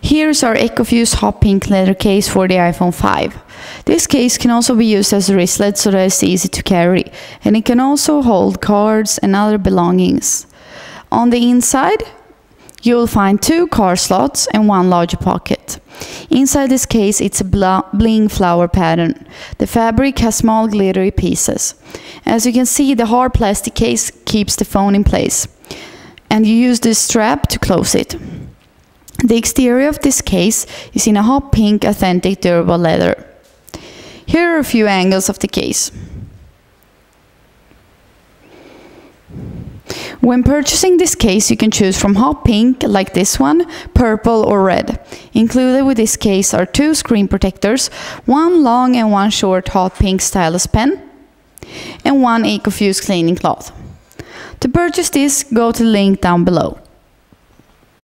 Here's our EcoFuse hot pink leather case for the iPhone 5. This case can also be used as a wristlet so that it's easy to carry, and it can also hold cards and other belongings. On the inside, you will find 2 card slots and 1 larger pocket. Inside this case, it's a bling flower pattern. The fabric has small glittery pieces. As you can see, the hard plastic case keeps the phone in place, and you use this strap to close it. The exterior of this case is in a hot pink, authentic, durable leather. Here are a few angles of the case. When purchasing this case, you can choose from hot pink, like this one, purple or red. Included with this case are 2 screen protectors, 1 long and 1 short hot pink stylus pen, and 1 EcoFuse cleaning cloth. To purchase this, go to the link down below.